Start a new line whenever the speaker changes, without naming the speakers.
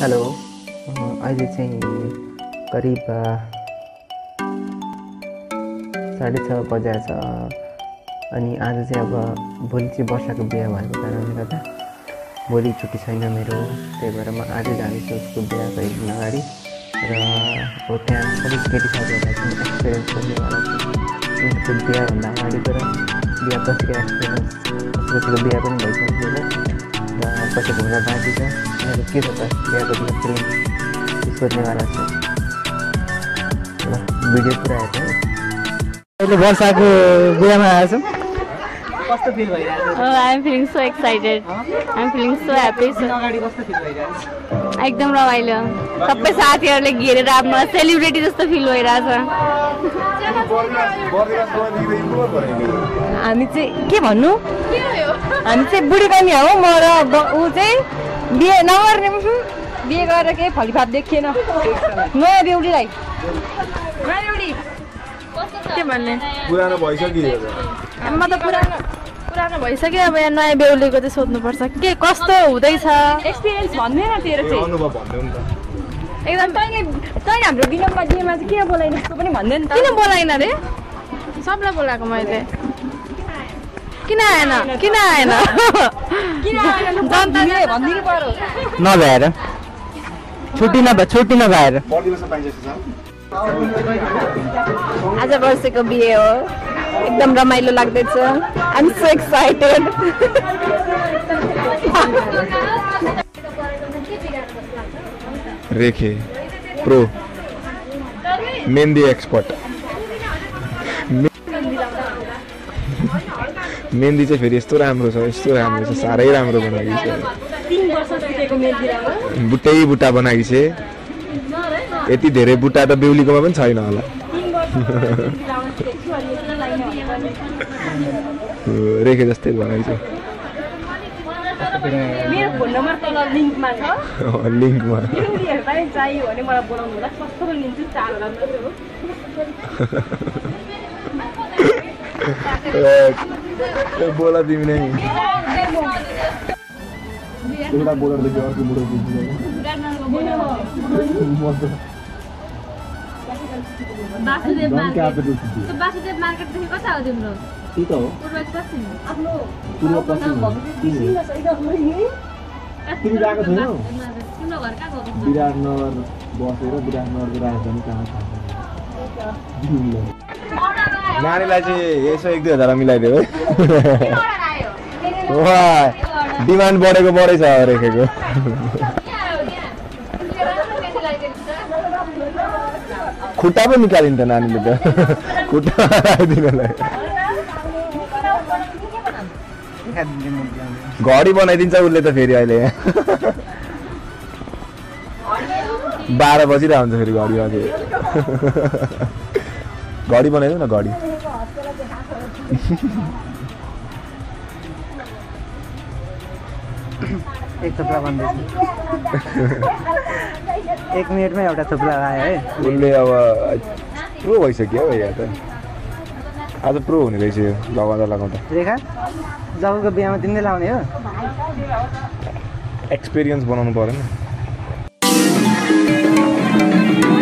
Hello अहिले चाहिँ करिब 6:30 बजेको छ अनि आज चाहिँ अब भोलि चाहिँ वर्षाको बिहा भएको कारणले गर्दा भोलि छुट्टी छैन मेरो, त्यही भएर म आजै जानेछु उसको बिहाको एक दिन अगाडि र हो त्यहाँ सबै केटी साथीहरूलाई चाहिँ एक्सपिरियन्स गर्नेवाला छु उसको बिहाभन्दा अगाडिको र बिहा कसरी एक्सपिरियन्स कसैको बिहा पनि भइसक्यो र कसैको हुन बाँकी छ मेरो के छ त बिहाको दिन प्रेम सोध्नेवाला छु ल भिडियो पुरा हेर्नु। अहिले वर्षाको बिहामा आएछौँ, कस्तो फिल भइरहेछ?
I am feeling so excited, I am feeling so happy.
अगाडि कस्तो फिल भइरहेछ?
एकदम रमाइलो, सबै साथीहरूले घेरेर आफ्नो सेलिब्रेटी जस्तो फिल भइरहेछ।
हामी चाहिँ के भन्नु, हामी चाहिँ बुढी कन्या हो म र ऊ चाहिँ बिहे नगर्ने, बिहे गरेर केही फलिफाप देखिएन। नयाँ बेहुलीलाई
के भन्ने
पुरानो भइसक्यो,
म त पुरानो भइसक्यो। अब यहाँ नयाँ बेहुलीको चाहिँ सोध्नुपर्छ के कस्तो हुँदैछ,
एक्सपिरियन्स भन्दैन तेरो चाहिँ
अनुभव भन्नु नि त।
एकदम। तैँले हाम्रो विलम्ब दिएमा चाहिँ किन बोलाइन जस्तो पनि भन्दैन त।
किन बोलाइन रे? सबलाई बोलाएको मैले। किन आएन
किन आएन जनताले भनिदिनु पर्यो
नभएर छुट्टी नभएर
आज वर्षको बिहे हो, एकदम रमाइलो लाग्दैछ। I am so excited.
रेखे प्रो मेहंदी एक्सपर्ट, मेहंदी चाहिँ फेरि यस्तो राम्रो छ, साह्रै राम्रो बनाएको छ।
3 वर्ष सिकेको मेहन्दी
बुट्टै बुट्टा बनाएको छ, यति धेरै बुट्टा त बेहुलीकोमा पनि छैन होला। रेखे जस्तै बनाएको छ।
मेरो फोन नम्बर तल लिङ्कमा छ,
लिङ्कमा
बेहुलीहरूलाई चाहियो भने मलाई बोलाउनु होला, सस्तो लिन्छु 4,000 मात्रै हो।
बोला तिमी नै एउटा बोलरदेखि अर्को बोलर
वासुदेव मार्केटदेखि कता हो तिम्रो?
हो
पूर्व पश्चिम
पूर्व पश्चिम तिमी गएको छैनौ?
तिम्रो घर कहाँ गएको?
विराटनगर बसेर विराटनगरको राजधानी कहाँ छ?
नानीलाई चाहिँ यसो 1-2 हजार मिलाइदियो है। डिमान्ड बढेको छ रेखेको। खुट्टा पो निकालिन्छ नानीले त, खुट्टा राखिदिनलाई घडी बनाइदिन्छ उसले त फेरि अहिले 12 बजिरहेको हुन्छ फेरि घडी अझै। घडी बनाइदिउँ न घडी।
एक थुप्रा भन्दैछु 1 मिनटमै एउटा थुप्रा आयो है।
उसले अब प्रो भइसक्यो है यहाँ त, आज प्रो हुने रहेछ यो लगाउँदा।
रेखा जबको बिहामा तिमीले लाउने हो?
एक्सपिरियन्स बनाउनु पऱ्यो नि।